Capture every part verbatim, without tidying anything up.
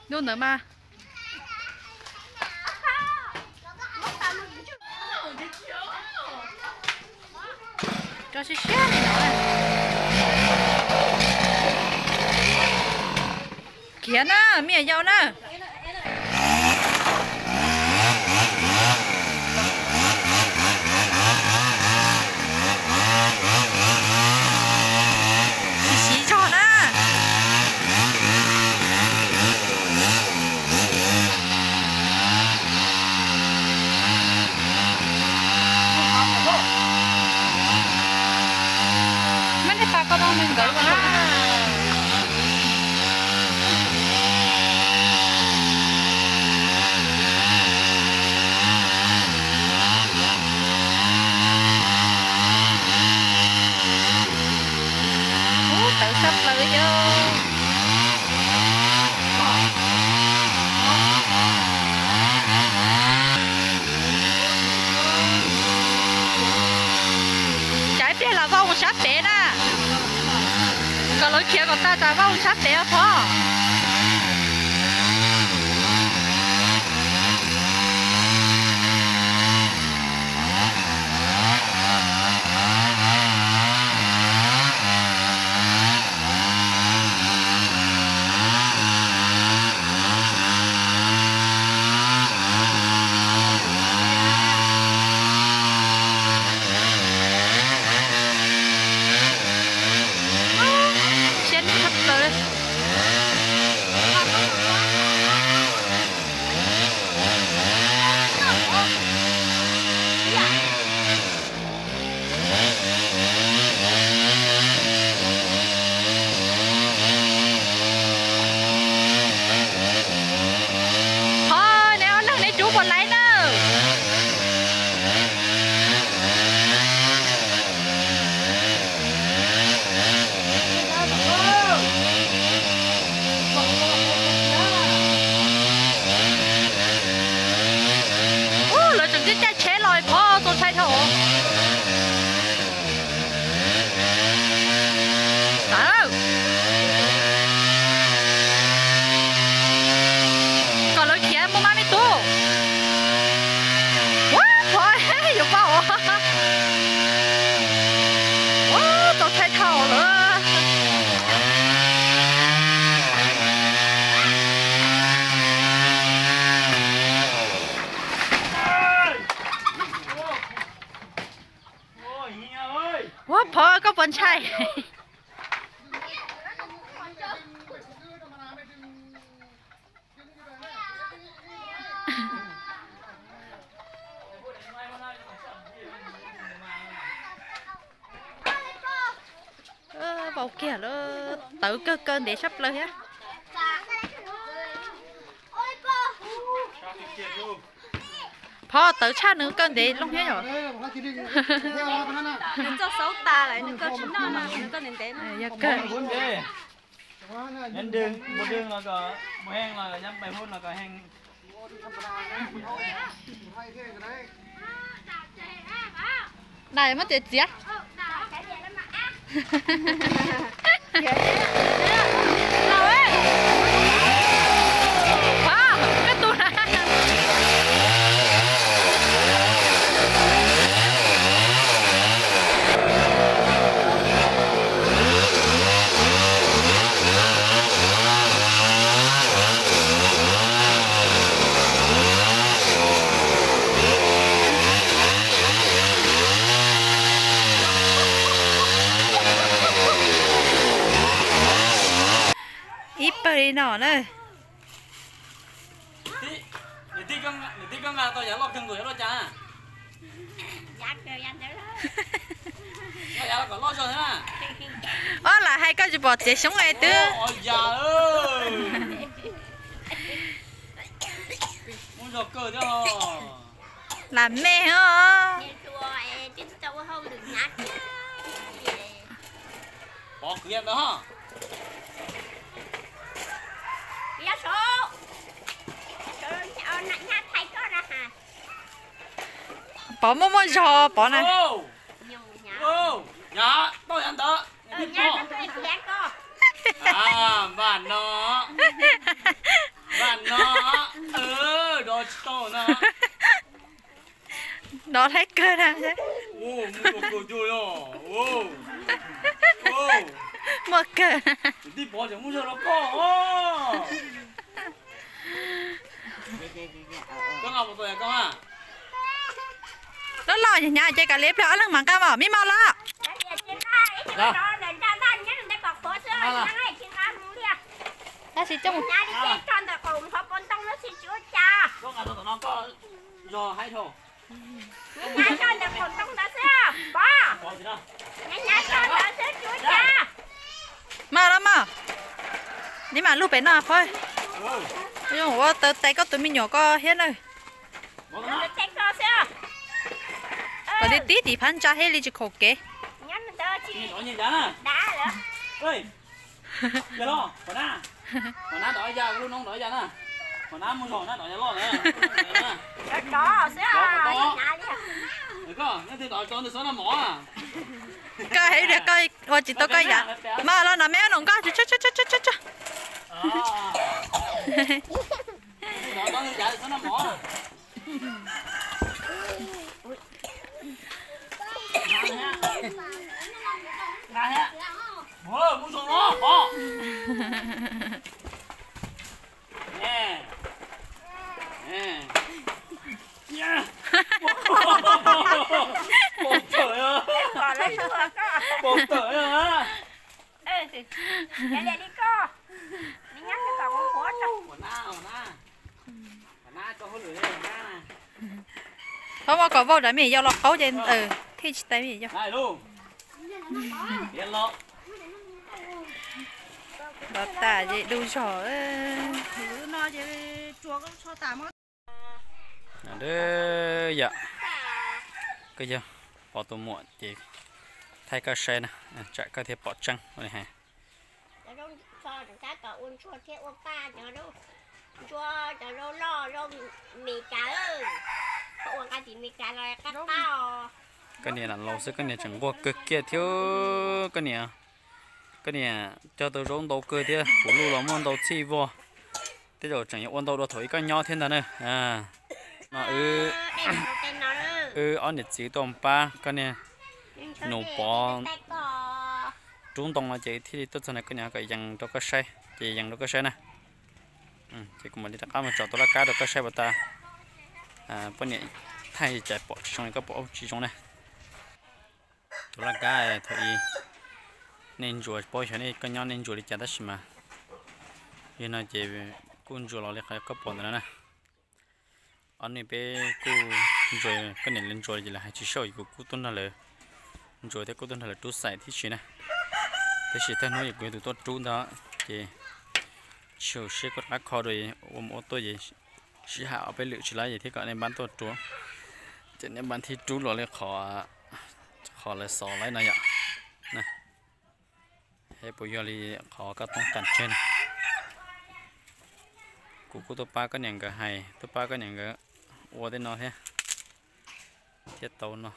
Luôn nữa mà. Cho xí xíu này nữa. Kìa nè, mẹ dâu nè. Xí cho nè. Có đâu mình gửi vào ủa tự sắp lưỡi vô trái bia là vong sắp bể nè. Còn lối kia còn ta trả vong sắp để phó. Quá phở có bánh chay. Ơ, bầu kia nó tự cơ cơn để sắp lên á. Phở tự cha nữa cơn để lúc hết rồi. Cho xấu ta lại nữa cơ chín nó mà nữa cơ nên đến. Dạ cơ. Nhân đường, một đường là có một hang là nhắm bảy phút là có hang. Này mất tiền gì á? Đâu ấy? Wow, cái tụi này. Ít bari nọ nữa. Tí, để tí con, để tí con là tôi giả lọt thân tuổi đó cha. Dạ kêu anh thế đó. Nó giả là còn lo cho thế mà. Ơ là hai con chỉ bỏ chạy xuống này tư. Ôi già ơi. Muốn giọt cười thế hả? Làm mê hả? Bỏ cửa em đó hả? Giá số. Số cho nãy nhát thấy có ra hả? Bỏ mông mông cho bỏ này. Ô. Ô. Dạ, tôi ăn đó. Nhát tôi ăn có. À, bạn nó. đó thấy cơ nè ô mua đồ chui rồi ô ô mua cơ đi bỏ chẳng mua cho nó có ô con ngọc một tuổi à con à nó lo nhà chơi cả liếp đó lưng mảng cam ở mi mau lo ta chỉ trong nhà đi chơi tròn tại cùng họ bón tông nó xịt chúa cha con ngọc tụi nó có giò hay thôi nhà tròn tại cùng tông đã xưa ba bỏ gì đâu nhà tròn đã xưa chúa cha mau đó mau đi mà lúc bé nào thôi nhưng mà tớ tay có tụi mình nhỏ có hết rồi nó chạy co xưa có đi tí thì phán cha hết đi chỉ khổ kế nhắn tớ chỉ nhìn nhìn giá đá nữa ơi giờ lo còn na còn na đòi ra luôn không đòi ra nè còn na mua giò na đòi ra lo nữa đó xưa nhà đi được không nếu thì đòi con thì số là mỏ à coi thấy được coi tôi chỉ tôi coi vậy mà lo nằm méo nồng coi chút chút chút chút chút chút đòi con thì chạy số là mỏ ra ha ôi mua giò nó bỏ nè nè nha bột trời ơi còn lấy xưa co bột trời ơi ê để để đi co đi nhắc cái cậu con khó trong còn na còn na còn na cho hối lưỡi còn na nè không mà có vô đấy mình giao lọc khấu trên ừ thì tay mình giao này luôn điên lộ đó ta gì đủ sổ nó chỉ chua con cho tạm á đấy dạ cái gì bỏ tôm muộn thì thay cái xe nè chạy cái thiệp bỏ trăng này hả để đâu cho chúng ta có uốn chua thế uốn ba cho đâu chua cho đâu lo đâu mì cá ơi uốn cái gì mì cá là cắt tao cái này là lâu sức cái này chẳng qua cực kia thiếu cái này cái này cho tôi rốn đầu cơ thế phụ lưu là món đầu chi vô thế rồi chẳng những ôn đầu đó thổi cái nho thế nào nữa à mà ừ ừ ăn được chỉ tôm ba cái này nấu bò trung đông là chị thì tôi cho này cái nhà cái dàn cho cái xe chị dàn cho cái xe nè ừ thì cũng mình đi đặt áo mà chọn tôi là cá được cái xe của ta à bên này thay chạy bỏ trong cái bộ chỉ trong này tôi là cá thì nên chuột bôi cho nên cái nhau nên chuột đi chặt đất mà hiện nay chị con chuột nó lại cái cấp bồn nữa nè anh này bé cô rồi cái này lên chuột gì là hai chỉ sợi của cô tuân là lỡ rồi thế cô tuân là trút sải thì chỉ nè thế chỉ thấy nói cái tụi tôi trút đó chị chiều sẽ có cá kho rồi ôm ô tô gì chỉ hạ bé lựa chỉ lấy gì thế cả nên bán tôi trút cho nên bán thì trút rồi lại khó khó lại sò lấy này ạ nèให้ปุ๋ยลีขอก็ต้องกันเช่นกูกูตัวปลาก็อย่างก็ให้ตัวปลาก็อย่างก็วัวได้นอนแท้เทียบโตเนาะ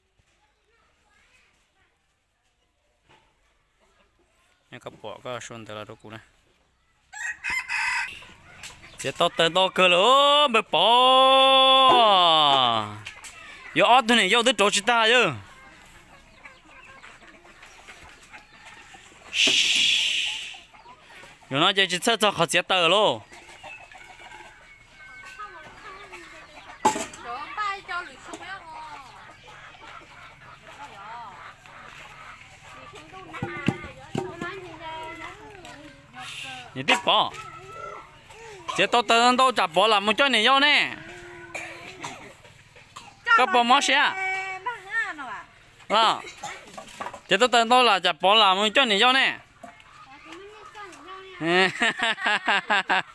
นี่ก็ปอกก็ชนแต่ละตัวกูนะเทียบโตเติมโตเกินเลยโอ้ไม่ปอยอดตัวนี้ยอดตัวโจชิตาเยอะ有那就去厕所好接到喽。你别跑，这到等到咋跑了？没叫你要呢。个跑毛线？啊，这都等到了咋跑了？没叫你要呢。嗯，哈哈哈哈哈！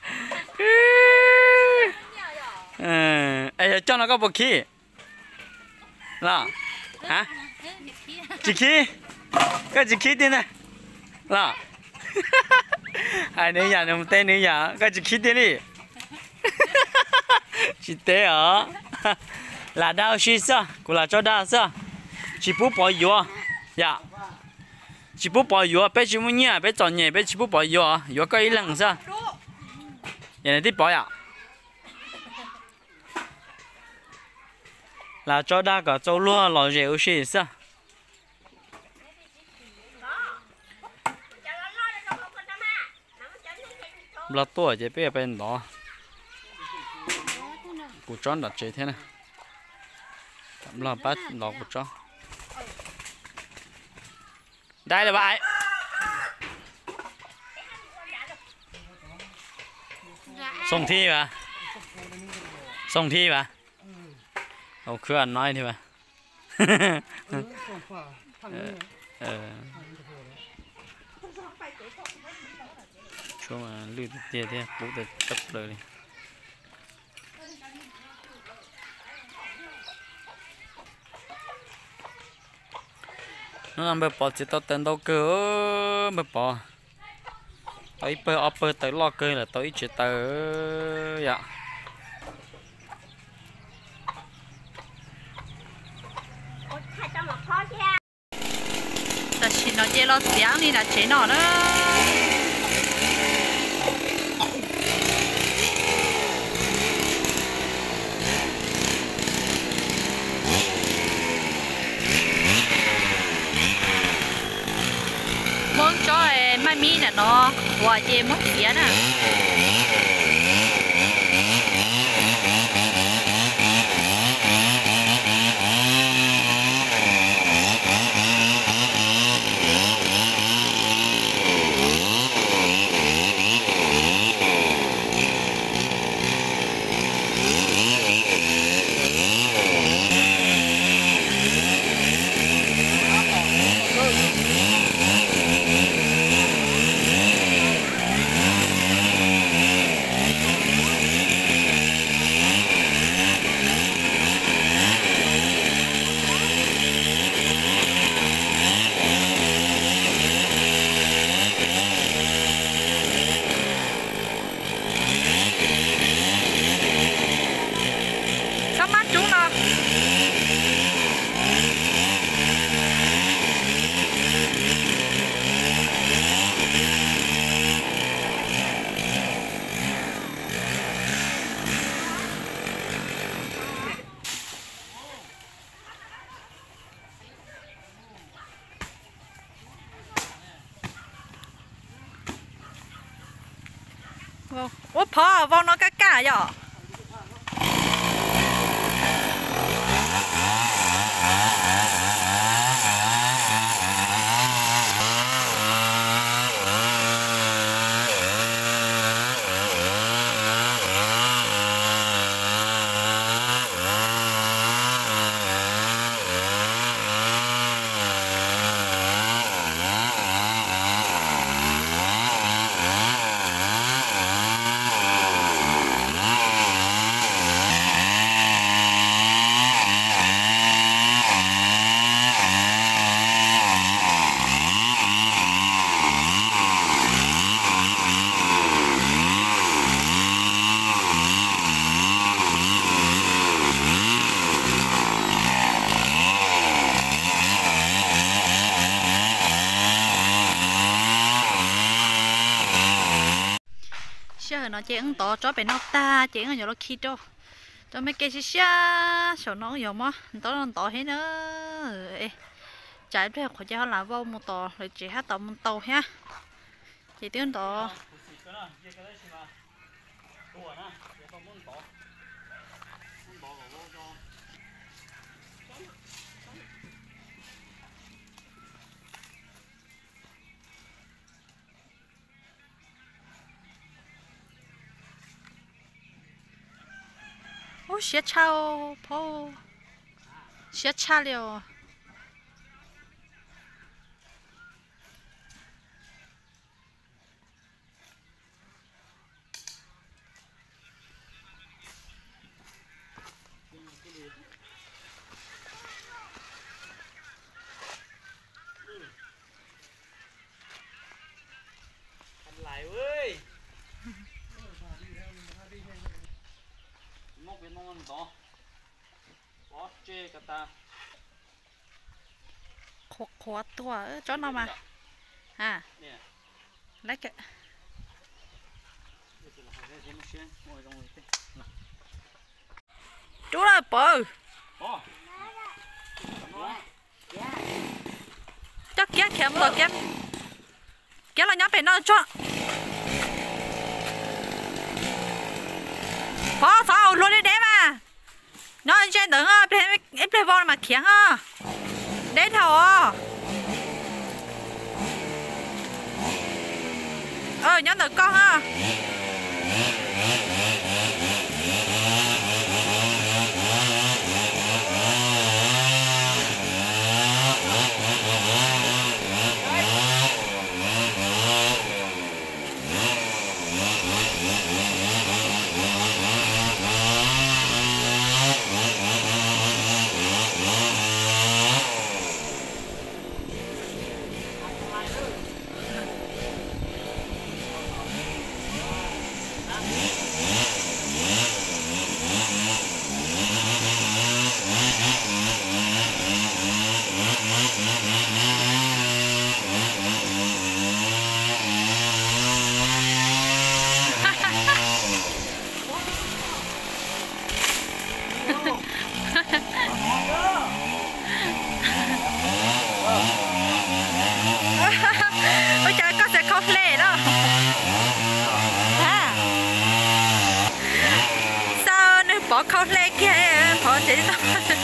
嗯，哎呀，叫那个不去，啦，啊，几去？个几去的呢？啦，哎，你呀，你带你呀，个几去的哩？chỉ té ở là đau suy sao, cũng là cho đau sao, chỉ bố bỏ yếu, dạ. chỉ bố bỏ yếu, bé chỉ muốn nhẹ, bé chọn nhẹ, bé chỉ bố bỏ yếu, yếu cái lần sao? Vậy này tiếp bỏ à? là cho đa cả châu lúa lò rượu xí sao là tuổi chỉ biết bên đó cụ tròn đặt chế thế này là bắt lò cụ tròn đây là bạn送 thi mà送 thi mà ông cứ ăn nói thì mà cho mà lưu tiền thế bố được tập đời đi nó làm bơ bỏ chỉ tao tên đâu cơ bơ bỏ tới bơ upper tới lo cơ là tới chỉ tới dạ ta chỉ nó chơi lo tiếng đi là chế nó đó muốn cho mai mi nè nó hòa chơi mất tiền nè ủa phò vong nó cá cả vậy nó chế ứng tỏ cho bé nó ta chế ứng nó khi cho cho mấy cái xí xa số nó nhiều mà tỏ nó tỏ hết nữa ê trái về khỏi cho là vô một tỏ rồi chỉ hát tỏ một tàu ha chỉ tiếng tỏ ô xé chao po xé cha liao lại ơi ngốc bên nông đó có chê cả ta khó khó tua cho nó mà à lấy cái chú là bự chắc kia kém rồi kém kia là nhá phải nó cho phó sao luôn đi đấy mà nó trên đứng à play play ball mà khiêng à đấy thầu à ờ nhá được con ha ôi trời con sẽ không lệ đâu à. Sao nó bỏ không lệ kia bỏ chỉ đâu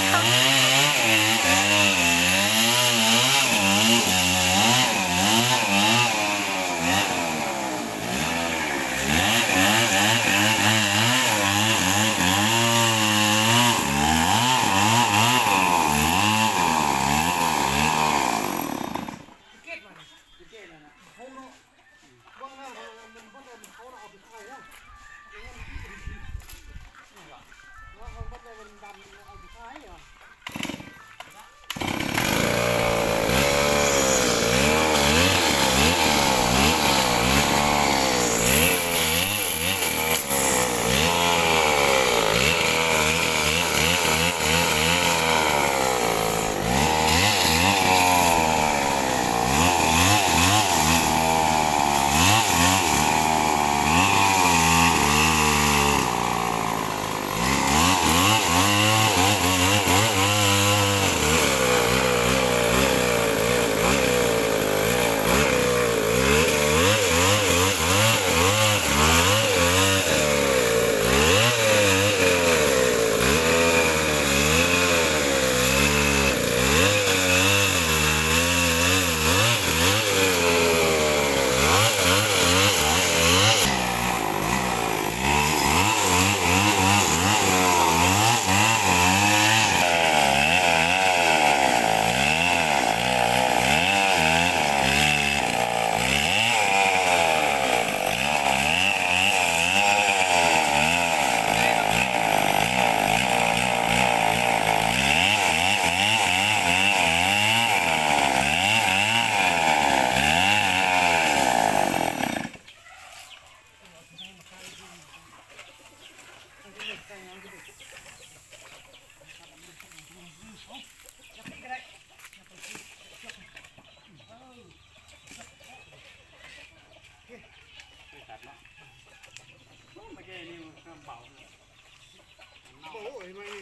bộ ấy mày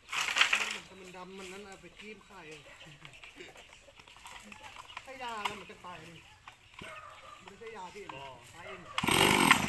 mình đâm mình nó là phải kim khai thấy ra là mình cái tài đi mình thấy ra thì phải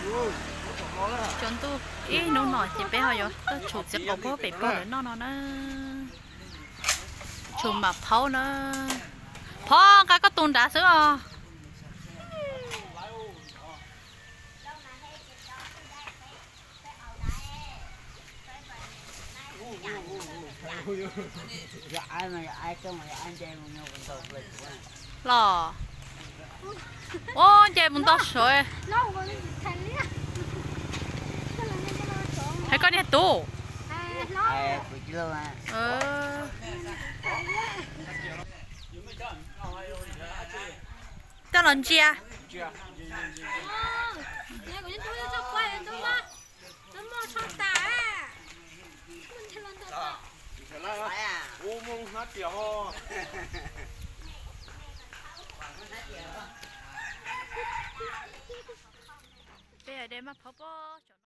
chọn tu ý nó nọ chỉ bé hỏi tôi chủ sẽ có bố bị bố để nó nó nó chủ mà phao nó phao cái có tuần đã sữa à ai mà ai có mà anh chơi một nhau còn tàu lịch quá lò ô chơi muốn tao sợi nó còn thành nhá hay có đi tù nó ai phải chưa mà ờ tao làm gì à 내가 그냥 또 여자 거야 또 막, 또 뭐 쳤다. 문제 만졌다. ô mông hát kiểu ho bây giờ để mà phao bò